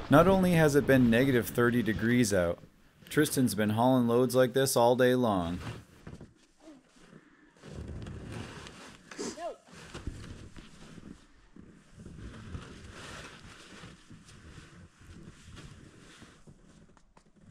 Not only has it been negative 30 degrees out, Tristan's been hauling loads like this all day long.